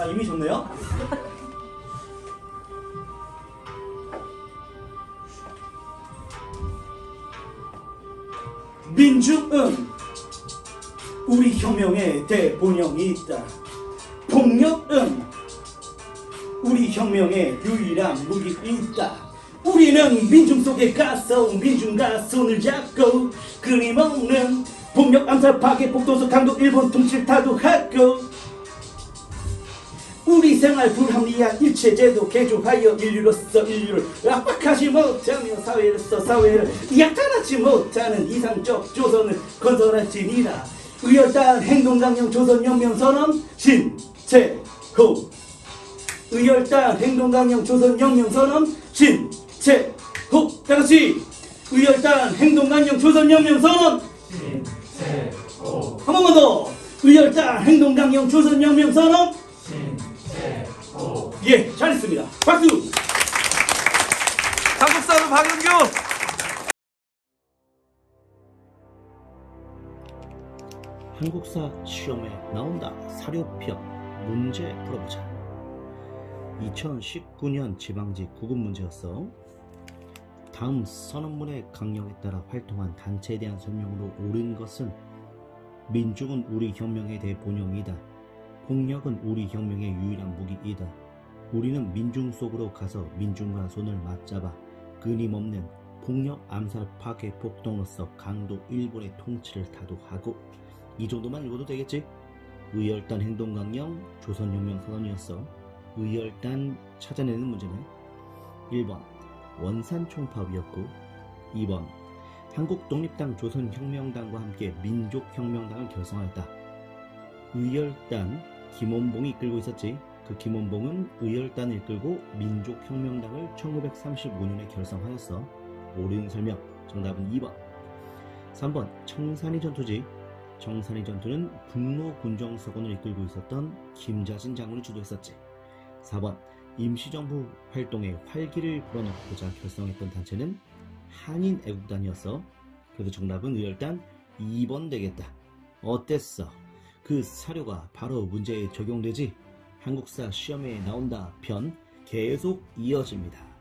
아, 이미 줬네요? 민중은 우리 혁명의 대본영이 있다. 폭력은 우리 혁명의 유일한 무기 있다. 우리는 민중 속에 가서 민중과 손을 잡고 끊임없는 폭력 암살 파괴 폭도소 강도 일본 통치를 타도하고 우리 생활 불합리한 일체제도 개조하여 인류로서 인류를 압박하지 못하며 사회로서 사회를 약탈하지 못하는 이상적 조선을 건설할지니라. 의열단 행동강령 조선혁명선언 신채호. 의열단 행동강령 조선혁명선언 신채호. 다같이 의열단 행동강령 조선혁명선언 신채호. 한 번만 더. 의열단 행동강령 조선혁명선언 신채호. 예, 잘했습니다. 박수. 한국사로 박은규. 한국사 시험에 나온다. 사료편 문제 풀어보자. 2019년 지방직 9급 문제였어. 다음 선언문의 강령에 따라 활동한 단체에 대한 설명으로 옳은 것은 민중은 우리 혁명의 대본영이다. 폭력은 우리 혁명의 유일한 무기이다. 우리는 민중 속으로 가서 민중과 손을 맞잡아 끊임없는 폭력, 암살, 파괴, 폭동으로서 강도 일본의 통치를 타도하고. 이 정도만 읽어도 되겠지? 의열단 행동강령 조선혁명선언이었어. 의열단 찾아내는 문제는 1번 원산총파업이었고 2번 한국독립당 조선혁명당과 함께 민족혁명당을 결성하였다. 의열단 김원봉이 이끌고 있었지. 그 김원봉은 의열단을 이끌고 민족혁명당을 1935년에 결성하였어. 옳은 설명. 정답은 2번. 3번 청산리 전투지. 청산리 전투는 북로 군정서관을 이끌고 있었던 김자진 장군이 주도했었지. 4번 임시정부 활동에 활기를 불어넣고자 결성했던 단체는 한인애국단이었어. 그래서 정답은 의열단 2번 되겠다. 어땠어? 그 사료가 바로 문제에 적용되지? 한국사 시험에 나온다 편 계속 이어집니다.